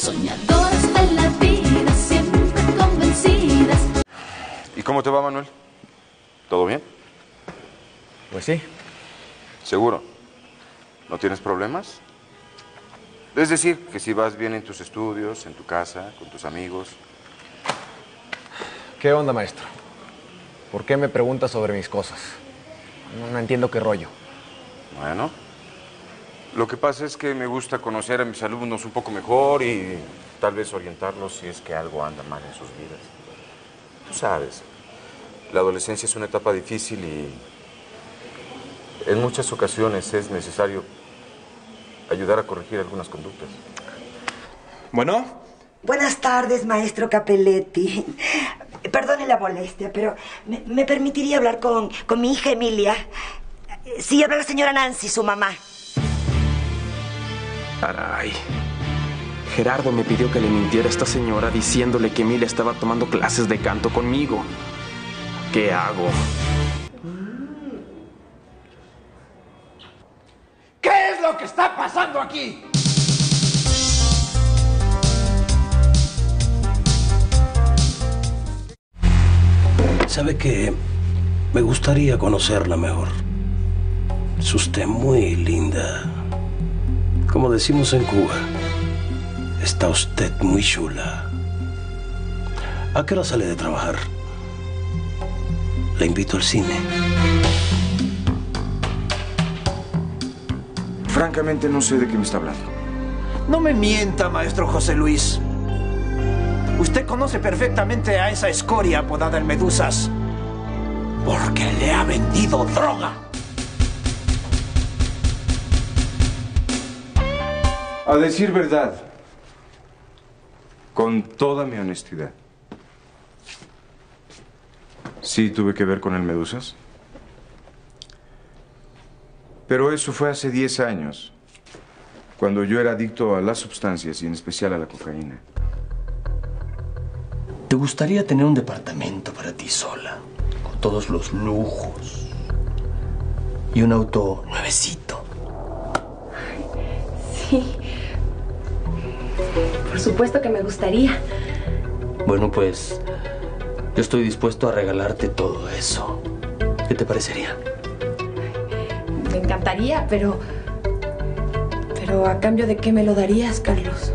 Soñadoras de la vida, siempre convencidas. ¿Y cómo te va, Manuel? ¿Todo bien? Pues sí. ¿Seguro? ¿No tienes problemas? Es decir, que si vas bien en tus estudios, en tu casa, con tus amigos. ¿Qué onda, maestro? ¿Por qué me preguntas sobre mis cosas? No entiendo qué rollo. Bueno, lo que pasa es que me gusta conocer a mis alumnos un poco mejor y tal vez orientarlos si es que algo anda mal en sus vidas. Tú sabes, la adolescencia es una etapa difícil y en muchas ocasiones es necesario ayudar a corregir algunas conductas. Bueno. Buenas tardes, maestro Capelletti. Perdone la molestia, pero ¿me permitiría hablar con mi hija Emilia? Sí, habla la señora Nancy, su mamá. Caray. Gerardo me pidió que le mintiera a esta señora diciéndole que Emilia estaba tomando clases de canto conmigo. ¿Qué hago? ¿Qué es lo que está pasando aquí? ¿Sabe qué? Me gustaría conocerla mejor. Es usted muy linda. Como decimos en Cuba, está usted muy chula. ¿A qué hora sale de trabajar? La invito al cine. Francamente no sé de qué me está hablando. No me mienta, maestro José Luis. Usted conoce perfectamente a esa escoria apodada el Medusas. Porque le ha vendido droga. A decir verdad, con toda mi honestidad, sí tuve que ver con el Medusas. Pero eso fue hace 10 años, cuando yo era adicto a las sustancias y en especial a la cocaína. ¿Te gustaría tener un departamento para ti sola? Con todos los lujos. Y un auto nuevecito. Sí. Por supuesto que me gustaría. Bueno, pues yo estoy dispuesto a regalarte todo eso. ¿Qué te parecería? Me encantaría, pero ¿a cambio de qué me lo darías, Carlos?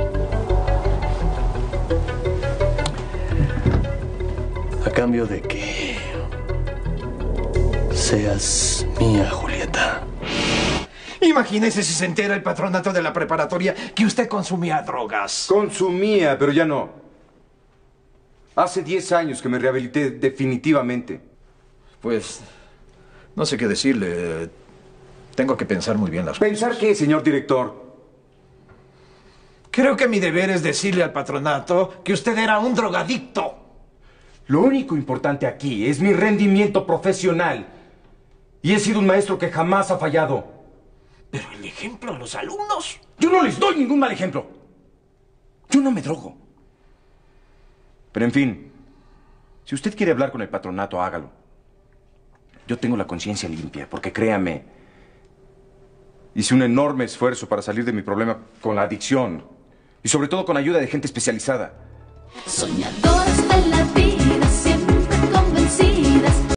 A cambio de que seas mía, Julieta. Imagínese si se entera el patronato de la preparatoria que usted consumía drogas. Consumía, pero ya no. Hace 10 años que me rehabilité definitivamente. Pues, no sé qué decirle. Tengo que pensar muy bien las cosas. ¿Pensar qué, señor director? Creo que mi deber es decirle al patronato que usted era un drogadicto. Lo único importante aquí es mi rendimiento profesional. Y he sido un maestro que jamás ha fallado. Pero el ejemplo a los alumnos. Yo no les doy ningún mal ejemplo. Yo no me drogo. Pero en fin, si usted quiere hablar con el patronato, hágalo. Yo tengo la conciencia limpia, porque créame, hice un enorme esfuerzo para salir de mi problema con la adicción. Y sobre todo con ayuda de gente especializada. Soñadoras de la vida, siempre convencidas.